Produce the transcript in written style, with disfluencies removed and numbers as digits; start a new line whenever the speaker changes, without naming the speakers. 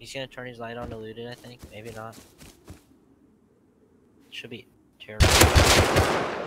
He's gonna turn his light on to loot it, I think. Maybe not. Should be terrible.